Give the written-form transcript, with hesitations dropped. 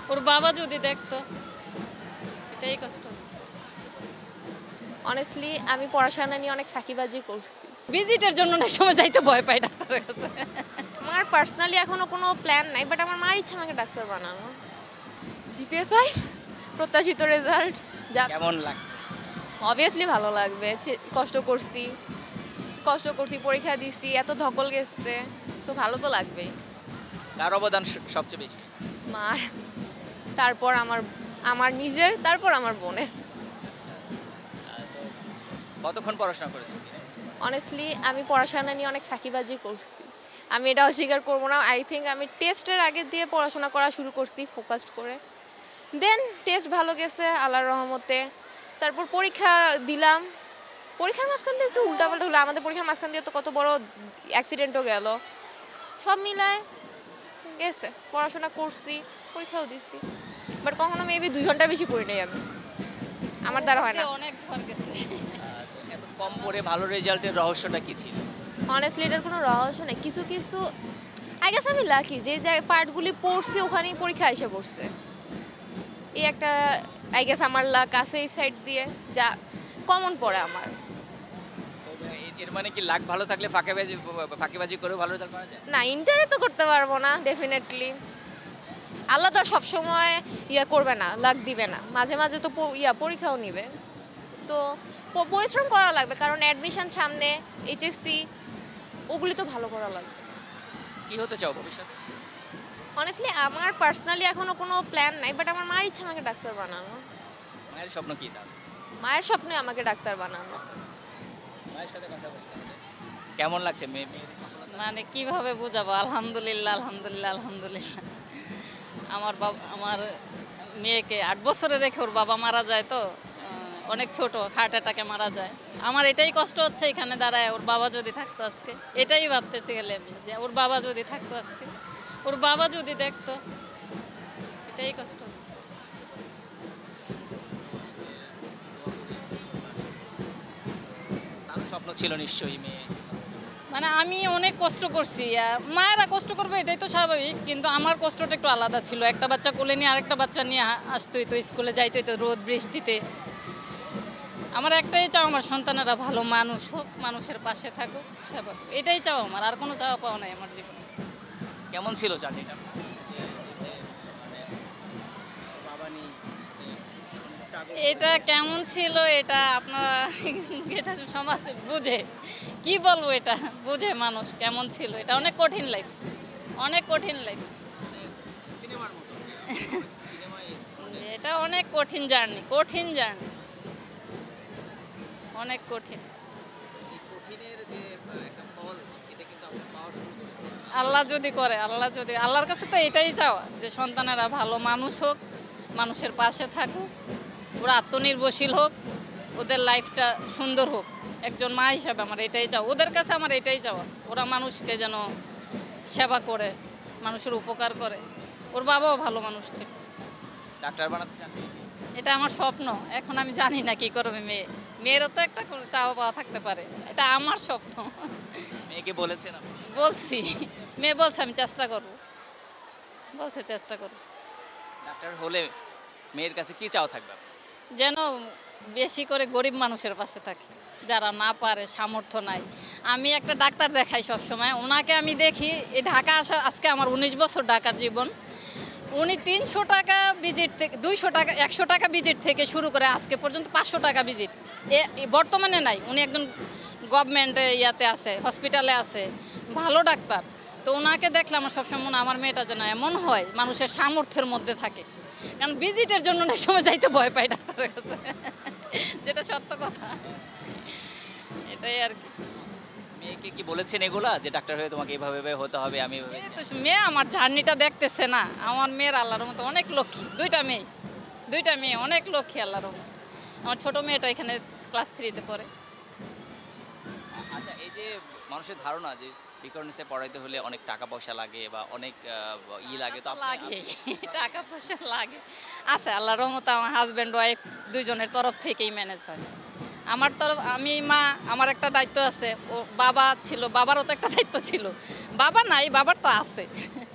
ওর বাবা যদি দেখতো, এটাই কষ্ট হচ্ছে। অনেস্টলি আমি পড়াশোনা নিয়ে অনেক ফাঁকিবাজি করছি। ভিজিটের জন্য অনেক সময় যাইতে ভয় পাই ডাক্তারের কাছে। আমার পার্সোনালি এখনো কোনো প্ল্যান নাই, বাট আমার মার ইচ্ছা আমাকে ডাক্তার বানানো। জিপিএ 5 প্রত্যাশিত রেজাল্ট যা কেমন লাগছে? অবভিয়াসলি ভালো লাগবে। কষ্ট করছি, পরীক্ষা দিছি, এত ধকল গেছে, তো ভালো তো লাগবেই। কার অবদান সবচেয়ে বেশি? মার, তারপর আমার নিজের, তারপর আমার বোনের। কতক্ষণ পড়াশোনা করেছো? অনেস্টলি আমি পড়াশোনা নিয়ে অনেক ফাঁকিবাজি করছি। আমি এটা অস্বীকার করবো না। আই থিঙ্ক আমি টেস্টের আগে দিয়ে পড়াশোনা করা শুরু করছি ফোকাসড করে। দেন টেস্ট ভালো গেছে আল্লাহর রহমতে। তারপর পরীক্ষা দিলাম, পরীক্ষার মাঝখান দিয়ে একটু উল্টাপাল্টা হলো। আমাদের পরীক্ষার মাঝখান দিয়ে তো কত বড় অ্যাক্সিডেন্টও গেল। সব মিলায় গেছে, পড়াশোনা করছি, পরীক্ষাও দিচ্ছি, বাট কখনো মেবি 2 ঘন্টার বেশি পড়ি নাই আমি। আমার দ্বারা হয় না। অনেক ধর গেছে। এত কম পড়ে ভালো রেজাল্টের রহস্যটা কি ছিল? অনেস্টলি এটার কোনো রহস্য নেই। কিছু কিছু আই গেস আমি লাকি যে পার্টগুলি পড়ছি ওখানেই পরীক্ষা এসে পড়ছে। এই একটা আই গেস আমার লাক আছে এই সাইড দিয়ে, যা কমন পড়ে আমার। এর মানে কি লাক ভালো থাকলে ফাঁকিবাজি করে ভালো রেজাল্ট করা যায়? না, ইন্টারে তো করতে পারবো না ডেফিনেটলি। আল্লাহ তো আর সবসময় করবে না, লাক দিবে না। মাঝে মাঝে তো পরীক্ষাও নিবে। তো পরিশ্রম করা লাগবে, কারণ অ্যাডমিশন সামনে, এইচএসসি, ওগুলি তো ভালো করা লাগবে। কি হতে চাও ভবিষ্যতে? অনেস্টলি আমার পার্সোনালি এখনো কোনো প্ল্যান নাই, বাট আমার মার ইচ্ছা আমাকে ডাক্তার বানানো। মায়ের স্বপ্ন কি তার? মায়ের স্বপ্নে আমাকে ডাক্তার বানানো। মায়ের সাথে কথা বলতে হবে। কেমন লাগছে মেয়ের সফলতা? মানে কিভাবে বোঝাবো? আলহামদুলিল্লাহ, আলহামদুলিল্লাহ, আলহামদুলিল্লাহ। আমার মেয়েকে 8 বছরে রেখে ওর বাবা মারা যায়, তো অনেক ছোট, হার্ট অ্যাটাকে মারা যায়। আমার এটাই কষ্ট হচ্ছে এখানে দাঁড়ায়, ওর বাবা যদি থাকতো আজকে। এটাই ভাবতেছি গেলে আমি, যে ওর বাবা যদি থাকতো আজকে, ওর বাবা যদি দেখতো, এটাই কষ্ট হচ্ছে। তার স্বপ্ন ছিল নিশ্চয়ই মেয়ে। মানে আমি অনেক কষ্ট করছি, মায়েরা কষ্ট করবে এটাই তো স্বাভাবিক, কিন্তু আমার কষ্টটা একটু আলাদা ছিল। একটা বাচ্চা কোলে নিয়ে আরেকটা বাচ্চা নিয়ে আসতোই, তো স্কুলে যাইতোই তো রোদ বৃষ্টিতে। আমার একটাই চাও, আমার সন্তানেরা ভালো মানুষ হোক, মানুষের পাশে থাকুক, সেবা করুক। এটাই চাও আমার, আর কোনো চাওয়া পাওয়া নাই আমার জীবনে। কেমন ছিল জার্নিটা? বাবা নেই, এটা কেমন ছিল, এটা আপনারা এটা সমাজ বুঝে, কি বলবো, এটা বুঝে মানুষ কেমন ছিল। এটা অনেক কঠিন লাইফ, অনেক কঠিন লাইফ। সিনেমার মতো। এটা অনেক কঠিন জার্নি, কঠিন জার্নি, অনেক কঠিন। এই কঠিনের যে একটা ফল, এটা কিন্তু আপনি পাওয়া শুরু করেছেন। আল্লাহ যদি করে, আল্লাহর কাছে তো এটাই চাওয়া, যে সন্তানেরা ভালো মানুষ হোক, মানুষের পাশে থাকুক, ওরা আত্মনির্ভরশীল হোক, ওদের লাইফটা সুন্দর হোক। একজন মা হিসাবে আমার এটাই চাওয়া, ওদের কাছে আমার এটাই চাওয়া। ওরা মানুষকে যেন সেবা করে, মানুষের উপকার করে। ওর বাবাও ভালো মানুষ ছিল। ডাক্তার বানাতে চান? এটা আমার স্বপ্ন। এখন আমি জানি না কি করবে মেয়েরও তো একটা চাওয়া পাওয়া থাকতে পারে। এটা আমার স্বপ্ন। মেয়েকে বলেছেন আপনি? বলছি, মেয়ে বলছে আমি চেষ্টা করব, বলছে চেষ্টা করব। ডাক্তার হলে মেয়ের কাছে কি চাওয়া থাকবে? যেন বেশি করে গরিব মানুষের পাশে থাকে, যারা না পারে, সামর্থ্য নাই। আমি একটা ডাক্তার দেখাই সবসময়, ওনাকে আমি দেখি, এই ঢাকা আসা আজকে আমার 19 বছর ঢাকার জীবন। উনি 300 টাকা ভিজিট থেকে, 200 টাকা, 100 টাকা ভিজিট থেকে শুরু করে আজকে পর্যন্ত 500 টাকা ভিজিট বর্তমানে নাই। উনি একজন গভর্নমেন্ট ইয়াতে আছে, হসপিটালে আছে, ভালো ডাক্তার। তো ওনাকে দেখলে আমার সবসময় মনে, আমার মেয়েটা যেন এমন হয়, মানুষের সামর্থ্যের মধ্যে থাকে। কারণ ভিজিটের জন্য অনেক সময় যাইতে ভয় পাই ডাক্তারের কাছে, যেটা সত্য কথা। এটাই আর কি। মেয়েকে কি বলেছেন এগুলা, যে ডাক্তার হয়ে তোমাকে এভাবে এভাবে হতে হবে? আমি এভাবে এই তো মেয়ে আমার জার্নিটা দেখতেছে না। আমার মেয়ের আল্লাহর মতো অনেক লক্ষ্মী, দুইটা মেয়ে অনেক লক্ষ্মী আল্লাহর মতো। আমার ছোট মেয়েটা এখানে ক্লাস 3-তে পড়ে। আচ্ছা, এই যে মানুষের ধারণা যে বিকরণিসে পড়াইতে হলে অনেক টাকা পয়সা লাগে বা অনেক লাগে, তো লাগে, টাকা পয়সা লাগে। আছে আল্লাহর রহমতে, আমার হাজব্যান্ড ওয়াইফ দুইজনের তরফ থেকেই ম্যানেজ হয়। আমার তরফ, আমি মা, আমার একটা দায়িত্ব আছে। ও বাবা ছিল, বাবারও তো একটা দায়িত্ব ছিল। বাবা নাই, বাবার তো আছে।